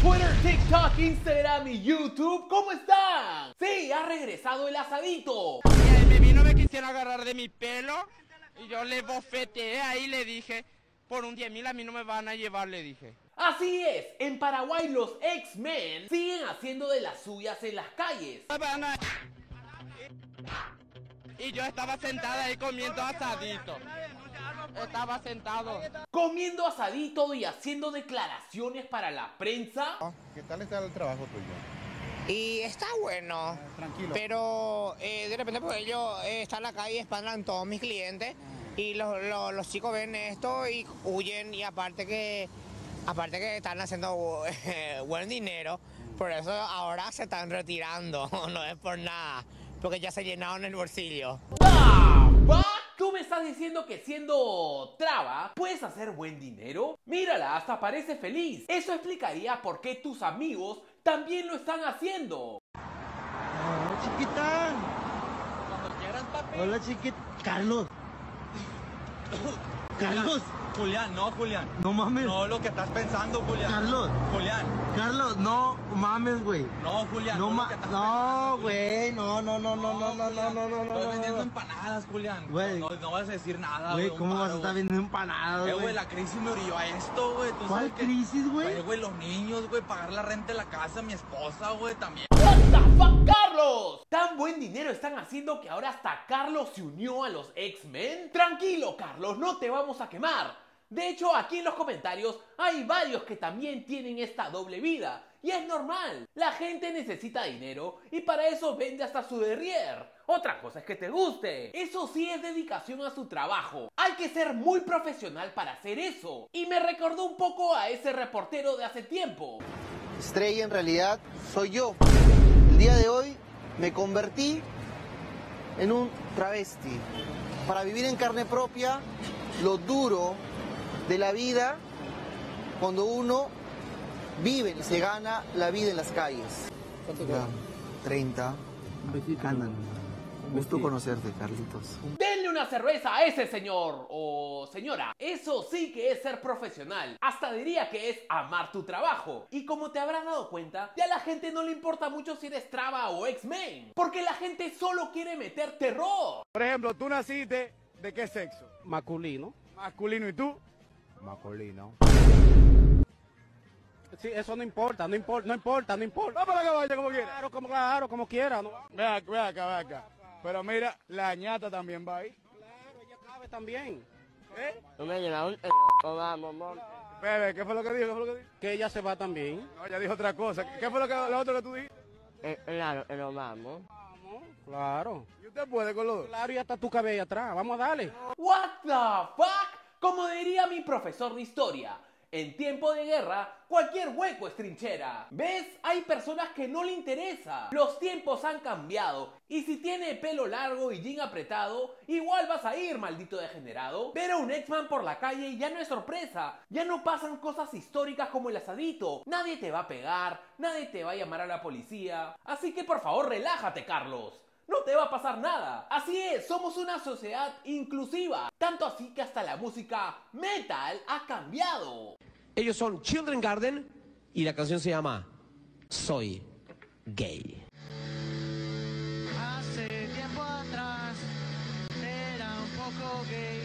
Twitter, TikTok, Instagram y YouTube, ¿cómo están? Sí, ha regresado el asadito. Y ahí me vino, me quisieron agarrar de mi pelo y yo le bofeteé ahí y le dije, por un 10.000 a mí no me van a llevar, le dije. Así es, en Paraguay los X-Men siguen haciendo de las suyas en las calles. Y yo estaba sentada ahí comiendo asadito. Estaba sentado. Comiendo asadito y haciendo declaraciones para la prensa. ¿Qué tal está el trabajo tuyo? Y está bueno, Tranquilo. pero de repente pues ellos están en la calle y espantan todos mis clientes y los chicos ven esto y huyen y aparte que están haciendo buen dinero, por eso ahora se están retirando, no es por nada, porque ya se llenaron el bolsillo. ¡Ah! ¿Va? ¿Tú me estás diciendo que siendo traba puedes hacer buen dinero? Mírala, hasta parece feliz. Eso explicaría por qué tus amigos también lo están haciendo. Hola, chiquita. Cuando quieras, papi. Hola, chiquita. Carlos. Carlos. Julián, no, Julián. No mames. No lo que estás pensando, Julián. Carlos. Julián. Carlos, no mames, güey. No, Julián. No lo que estás no, güey. No. Estoy vendiendo empanadas, Julián. Güey. No vas a decir nada, Güey, un ¿cómo vas a paro, estar güey. vendiendo empanadas, Güey, la crisis me orilló a esto, güey. ¿Tú ¿Cuál sabes qué? crisis, güey? Güey, los niños, güey, pagar la renta de la casa, mi esposa, güey, también. What the fuck, Carlos? Tan buen dinero están haciendo que ahora hasta Carlos se unió a los X-Men. Tranquilo, Carlos, no te vamos a quemar. De hecho, aquí en los comentarios hay varios que también tienen esta doble vida. Y es normal, la gente necesita dinero y para eso vende hasta su derrier. Otra cosa es que te guste. Eso sí es dedicación a su trabajo. Hay que ser muy profesional para hacer eso. Y me recordó un poco a ese reportero de hace tiempo. Estrella en realidad soy yo. El día de hoy me convertí en un travesti para vivir en carne propia lo duro de la vida cuando uno vive y se gana la vida en las calles. ¿Cuánto Ya, 30. Un besito. Andan. Gusto conocerte, Carlitos. Denle una cerveza a ese señor o señora. Eso sí que es ser profesional. Hasta diría que es amar tu trabajo. Y como te habrás dado cuenta, ya a la gente no le importa mucho si eres traba o X-Men. Porque la gente solo quiere meter terror. Por ejemplo, tú naciste, ¿de qué sexo? Masculino. Masculino, ¿y tú? Masculino. Sí, eso no importa. Va para que vaya como quiera. Claro, como quiera. ¿No? Ve acá. Pero mira, la ñata también va ahí. Claro, ella cabe también. ¿Eh? No me llenaron mamón. Bebe, ¿qué fue lo que dijo? Que ella se va también. No, ella dijo otra cosa. ¿Qué fue lo otro que tú dijiste? Claro, lo vamos. Vamos, claro. ¿Y usted puede con los dos? Claro, y hasta tu cabello atrás. Vamos a darle. What the fuck? Como diría mi profesor de historia, en tiempo de guerra, cualquier hueco es trinchera. ¿Ves? Hay personas que no le interesa. Los tiempos han cambiado. Y si tiene pelo largo y jean apretado, igual vas a ir, maldito degenerado. Ver a un X-Man por la calle ya no es sorpresa. Ya no pasan cosas históricas como el asadito. Nadie te va a pegar, nadie te va a llamar a la policía. Así que por favor relájate, Carlos. No te va a pasar nada. Así es, somos una sociedad inclusiva. Tanto así que hasta la música metal ha cambiado. Ellos son Children Garden y la canción se llama Soy Gay. Hace tiempo atrás era un poco gay.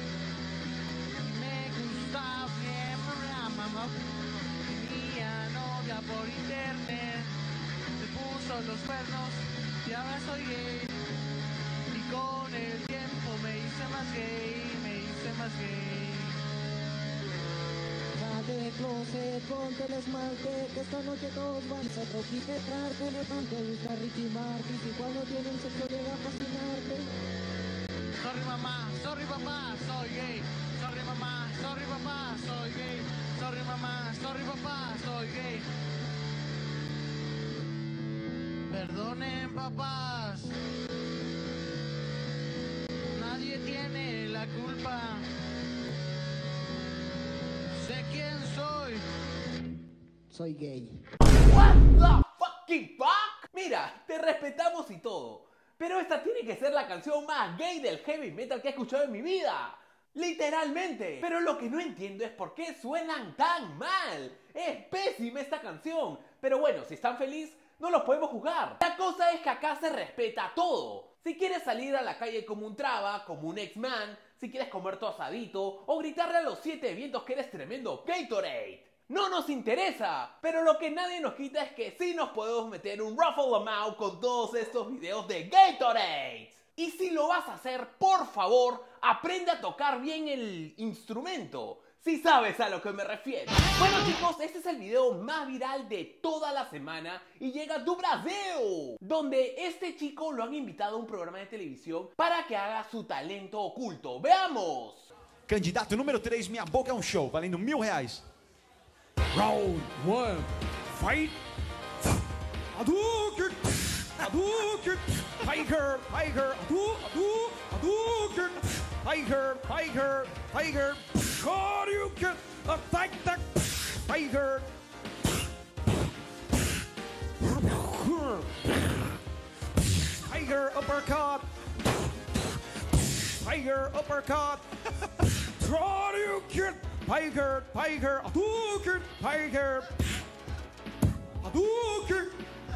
Me gustaba bien la mamá. Tenía novia por internet. Me puso los cuernos y ahora soy gay. Y con el tiempo me hice más gay. Sale del closet, ponte el esmalte, que esta noche todos van a troquipetrarte, levante el Ricky Martin, y cuando tienen sexo llega a fascinarte. Sorry mamá, sorry papá, soy gay. Sorry mamá, sorry papá, soy gay. Sorry mamá, sorry papá, soy gay. Perdonen papás, nadie tiene la culpa. Sé quién soy. Soy gay. What the fucking fuck? Mira, te respetamos y todo, pero esta tiene que ser la canción más gay del heavy metal que he escuchado en mi vida. Literalmente. Pero lo que no entiendo es por qué suenan tan mal. es pésima esta canción. Pero bueno, si están felices, no los podemos juzgar. La cosa es que acá se respeta todo. Si quieres salir a la calle como un traba, como un ex-man, si quieres comer tu asadito o gritarle a los 7 vientos que eres tremendo Gatorade, no nos interesa. Pero lo que nadie nos quita es que sí nos podemos meter un ruffle a mouth con todos estos videos de Gatorade. Y si lo vas a hacer, por favor, aprende a tocar bien el instrumento. Si sabes a lo que me refiero. Bueno chicos, este es el video más viral de toda la semana y llega do Brasil, donde este chico lo han invitado a un programa de televisión para que haga su talento oculto. ¡Veamos! Candidato número 3, minha boca é um show, valendo R$1000. Round 1, fight! Hadouken! Hadouken! Tiger! Tiger! Hadouken! Tiger! Tiger! Tiger! Hadouken! Attack! Tiger! Tiger uppercut! Tiger uppercut! Hadouken! Tiger! Tiger! Hadouken! Tiger! Hadouken!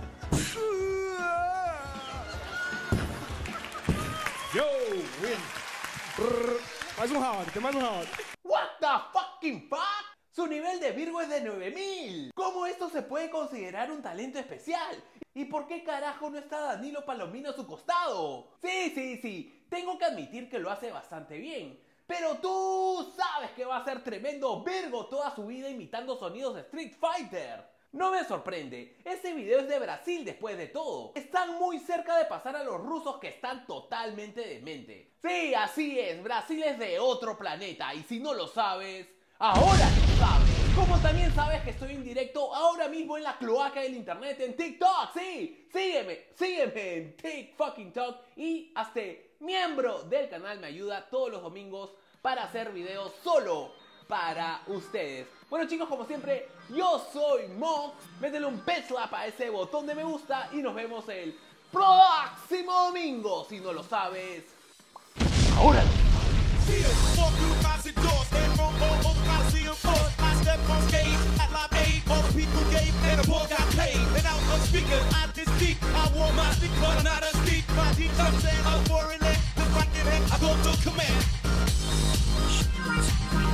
Yo, win. Mais round, tem mais round. What the fucking fuck? Su nivel de Virgo es de 9000. ¿Cómo esto se puede considerar un talento especial? ¿Y por qué carajo no está Danilo Palomino a su costado? Sí, tengo que admitir que lo hace bastante bien. Pero tú sabes que va a ser tremendo Virgo toda su vida imitando sonidos de Street Fighter. No me sorprende, ese video es de Brasil después de todo. Están muy cerca de pasar a los rusos que están totalmente dementes. Sí, así es, Brasil es de otro planeta y si no lo sabes, ahora lo sabes. Como también sabes que estoy en directo ahora mismo en la cloaca del internet en TikTok, sí. Sígueme en TikTok y hazte miembro del canal, me ayuda todos los domingos para hacer videos solo para ustedes. Bueno chicos, como siempre, yo soy Mox. Métele un pet slap a ese botón de me gusta y nos vemos el próximo domingo. Si no lo sabes, ahora lo I go to command.